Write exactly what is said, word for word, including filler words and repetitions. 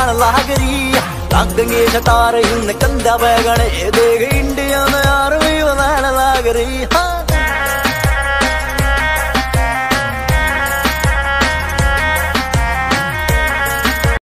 जान लागरी लग देंगे शतार इन कंधा बैगने देख इंडिया में आर्मी बनाने लागरी।